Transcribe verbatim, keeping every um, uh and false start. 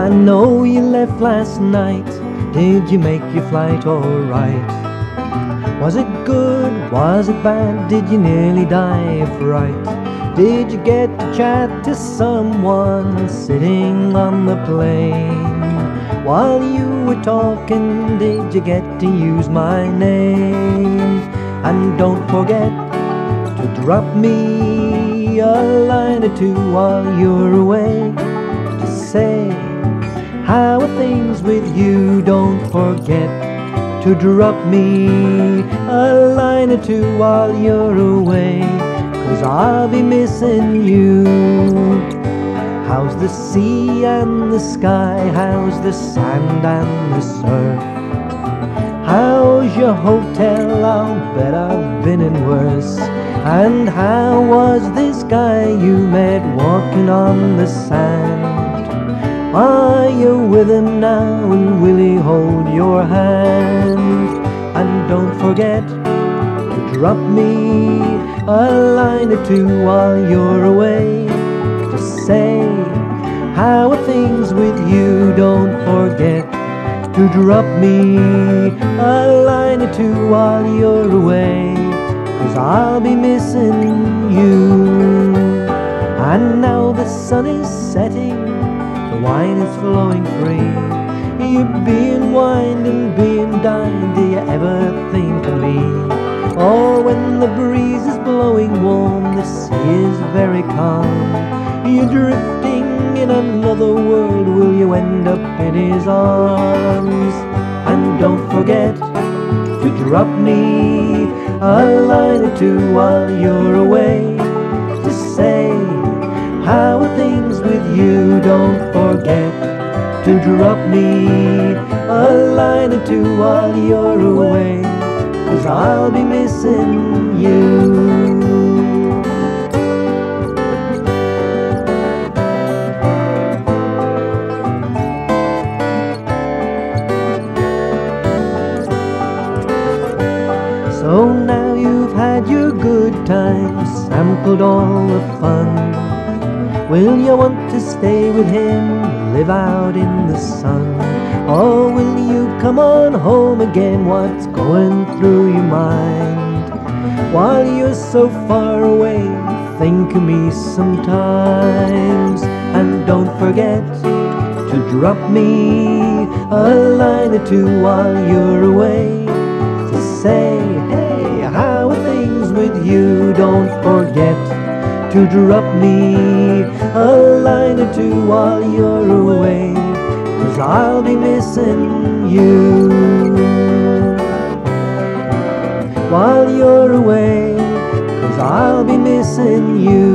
I know you left last night. Did you make your flight alright? Was it good? Was it bad? Did you nearly die of fright? Did you get to chat to someone sitting on the plane? While you were talking, did you get to use my name? And don't forget to drop me a line or two while you're away, to say, how are things with you? Don't forget to drop me a line or two while you're away, 'cause I'll be missing you. How's the sea and the sky? How's the sand and the surf? How's your hotel? I'll bet I've been in worse. And how was this guy you met walking on the sand? Are you with him now, and will he hold your hand? And don't forget to drop me a line or two while you're away, to say, how are things with you? Don't forget to drop me a line or two while you're away, 'cause I'll be missing you. And now the sun is setting, the wine is flowing free. You're being wined and being dined. Do you ever think of me? Or when the breeze is blowing warm, the sea is very calm, you're drifting in another world, will you end up in his arms? And don't forget to drop me a line or two while you're away, to say, how are things with you? Don't forget to drop me a line or two while you're away, 'cause I'll be missing you. So now you've had your good times, sampled all the fun. Will you want to stay with him, live out in the sun? Or will you come on home again? What's going through your mind? While you're so far away, think of me sometimes. And don't forget to drop me a line or two while you're away, to say, hey, how are things with you? Don't forget to drop me a line or two while you're away, 'cause I'll be missing you. While you're away, 'cause I'll be missing you.